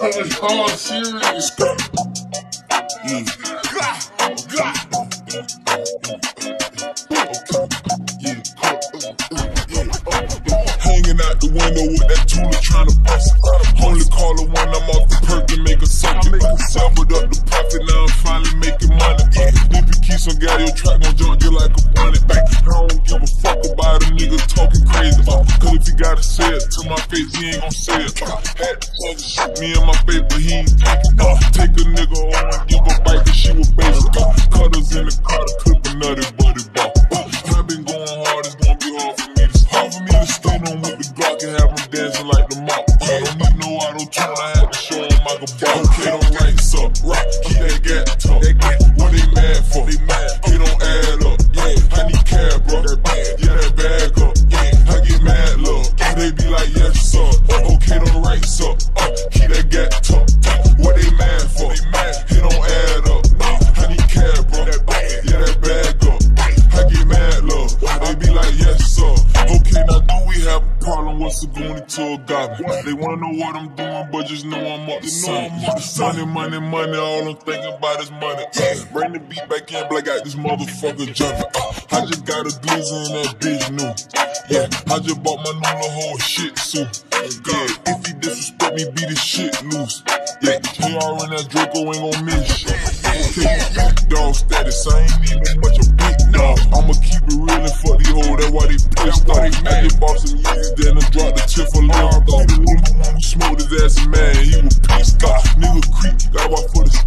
Oh, serious. Hanging out the window with that Tula trying to bust it. Only call her when I'm off the perk and make a suck it. Doubled up the profit, now I'm finally making money. If you keep some gas, your track gon' jump you like a bunny. I don't give a fuck about a nigga talking crazy. Cause if he gotta say it to my face, he ain't gon' say it. Had to fuck shoot me in my face, but he ain't taking it. Take a nigga home and give a bite cause she was basic. Cutters in the car to clip a nutty buddy ball. I been going hard, it's gonna be hard for me to stop. For me to stay on with the Glock and have them dancing like the mop. I don't need no auto-tune, I had to show him I could ball. Okay, don't lights up, right, keep that gap talk. What they mad for? They mad, it don't add up. Yeah, I need cab, bro. That bag, yeah, that bag up. Yeah, I get mad, love. They be like, yes, sir. Okay, don't lights up. Keep that gap talk. What they mad for? They mad, it don't add up. I need cab, bro. That bag, yeah, that bag up. I get mad, love. They be like, yes, sir. Okay, now do we have a problem with Saguni to a goblin? They wanna know what I'm doing, but just know I'm up to something. Money, money, all I'm thinking about is money. Bring the beat back in, black out this motherfucker jumping. I just got a glizzy in that bitch new. Yeah, I just bought my new little whole shit suit. Yeah, if he disrespect me, beat his shit loose. Yeah, KR and that Draco ain't gon' miss shit. Okay, dog status, I ain't even much a big dog. I'ma keep it real and fuck these hoes, that's why they pissed off. I just bought some years, then I dropped the tip for left off. When we smoked his ass, man, he was pissed off. Nigga creep, got one for the